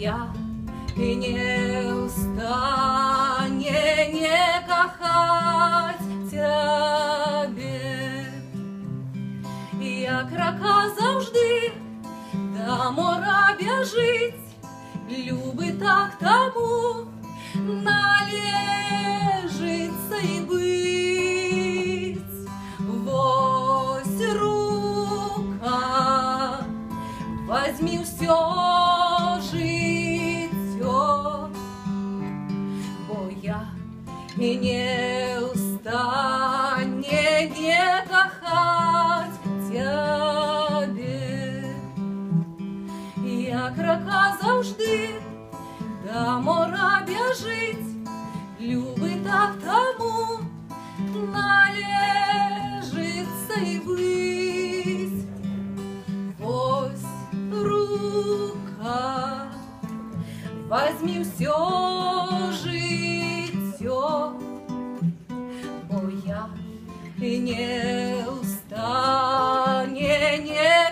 я і не устане не кохать тебе. Як рака завжди до мора бяжить, любить так тому належиться і бить. Вось рука, возьми все життя, бо я і не устане не кохать тебе. Як рака завжди до мора бяжить, любить так тому належиться і бить. Ось рука, возьми все життя, бо я і не устане не